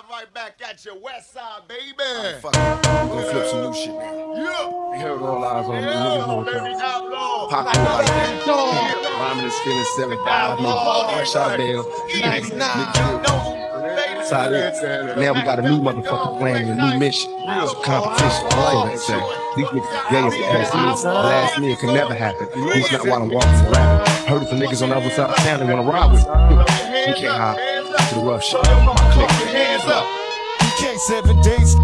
live right back at your West Side, baby. Fuck it. We're gonna flip some new shit now. Yeah. Here it all eyes on the niggas whole Baby time. outlaw. Pop it like that. Rhyming is feeling 75. Shot Bell. Now we got a new motherfucker plan, a new mission. Competition. So they say. These niggas gay as ass. Last meal can never happen. He's not while I'm walking for rapping. Heard from niggas on the other side of town they wanna ride with. You can't hide to the rough shit. Click your hands up. DK 7 days.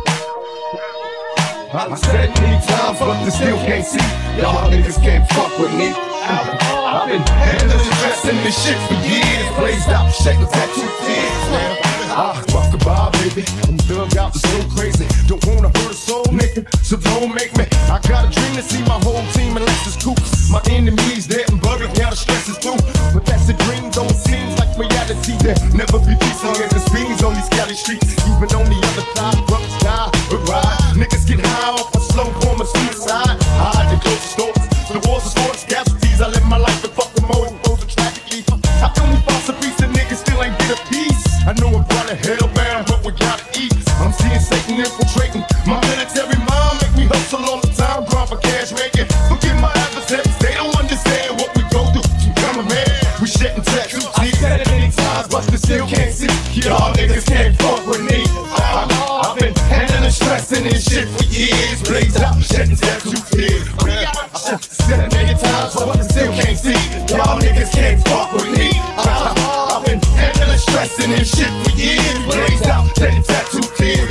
I said it many times, but they still can't see. Y'all niggas can't fuck with me. I've been handling, dressing this shit for years. Blazed out, shaking tattoo tears. Fuck the bar, baby. I'm dug out, it's so crazy. Don't wanna hurt a soul, nigga, so don't make me. I got a dream to see my whole team in Lexus coupes. My enemies dead and buried, now the stress is through. But that's the dream, don't seem like reality. There never be peace on the fiends on these Cali streets. Even on the other side, brothers die, but ride. Niggas get high off a slow form of suicide. I hide the closest stores, the wars of sports, casualties. I live my life and fuck the mode and pose tragically. How come we boss a piece of niggas still ain't get a piece? I know I'm probably hellbound, but we gotta eat. I'm seeing Satan infiltrating my military mind, make me hustle all the time, grind for cash making. Forget my adversaries, they don't understand what we go through. So come on, man, we shedding tattoos. I said it many times, but they still can't see. Y'all niggas can't fuck with me. I've been handling stressing this shit for years. Blazed out, shedding tattoos here. I said it many times, but they still can't see. Y'all niggas can't fuck with me. I've been handling stressing this shit for years. Blazed out, shedding tattoo tears.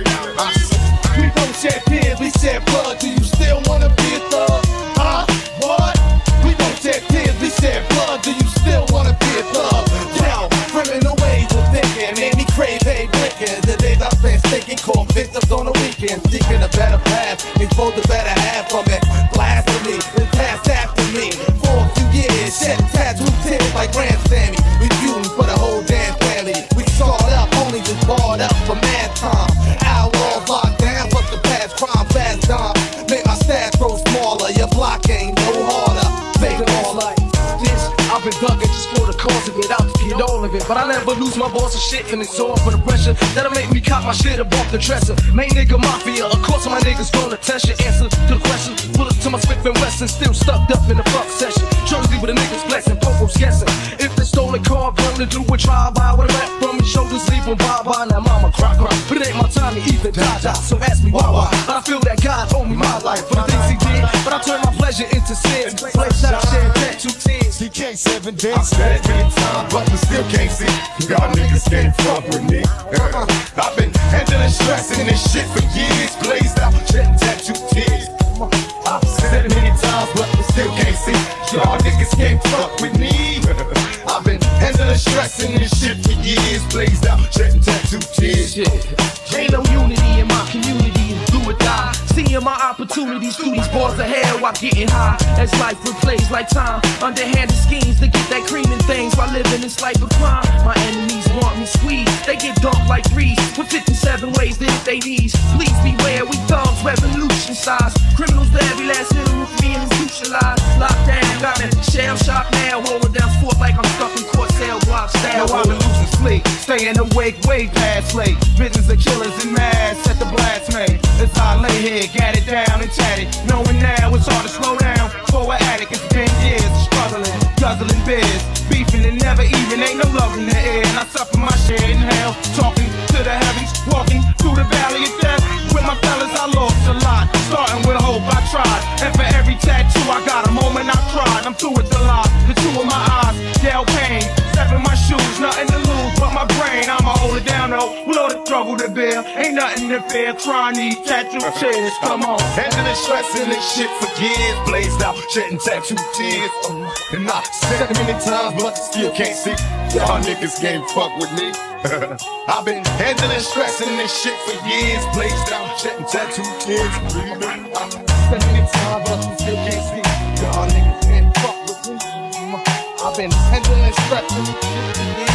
We don't shed tears, we shed blood. Do you still wanna be a thug? Huh? What? We don't shed tears, we shed blood. Do you still wanna be a thug? Yo, criminal ways of thinking made me crave a blinking. The days I spent thinking, caught victims on the weekend, seeking a better path, exposed the better half from it. Blasphemy, and passed after me. For a few years, shedding tattoo tears like Grand Sammy. We feuding for the whole damn family. We sawed up, only just barred up for mad time. Outlaws locked down, but the past crime fast time. Make my stats grow smaller, your block ain't no harder. Make it all like this. I've been thugging just for the cause of it, out to get all of it. But I never lose my balls of shit, and it's all for the pressure that'll make me cop my shit above the dresser. Main nigga mafia, of course my niggas gonna test your answer to the question. Bullets to my Smith and Wesson, still stuck up in the fuck session. Jersey with a niggas blessing, Popo's guessing. If they stole a car, run to do a drive-by with a rap from his shoulders, sleeping bye-bye. Now mama cry. But it ain't my time to either die. So ask me why. But I feel that God owed me my life for the things he did. But I turned my pleasure into sin. Blazed out, shed tattoo tears. DK 7 days. I said it many times, but we still can't see. Y'all niggas can't fuck with me. I've been handling stressing this shit for years. Blazed out, shedding tattoo tears. I've said it many times, but we still can't see. Y'all niggas can't fuck with me. I've been handling stressing this shit for years. Blazed out, shedding tattoo tears. Ain't no unity in my community, do or die. Seeing my opportunities through these bars of hell while getting high. As life replays like time, underhanded schemes to get that cream and things while living this life of crime. My enemies want me squeezed, they get dumped like threes with 57 ways to hit they knees. Please beware, we thugs, revolution size. Criminals to every last hill with me institutionalized. Locked down, got me shell shock now, holding down fort like I'm stuck in court cell block style. I've been losing sleep, staying awake way past late. Visions of killers and mad, set the blast man. As I lay here, gat it down and chat it. Knowing now it's hard to slow down for an addict. It's been years struggling, guzzling beers, beefing and never even ain't no love in the air. And I suffer my share in hell, talking to the heavens, walking through the valley of death. With my fellas I lost a lot, starting with hope I tried. And for every tattoo I got a moment I cried. I'm through with the lie, the two of my eyes, Del pain. Stepping my shoes, nothing to lose but my brain. I'ma hold it down though, with all the struggle to bear. Ain't nothing to fear, crying these tattoo tears, come on. Handling stressing this shit for years. Blazed out, shedding tattoo tears. And I said it many times, but still can't see. Y'all niggas can't fuck with me. I've been handling stressing this shit for years. Blazed out, shedding tattoo tears. I said it many times, but we still can't see. Y'all niggas can't fuck with me. I've been handling stressing.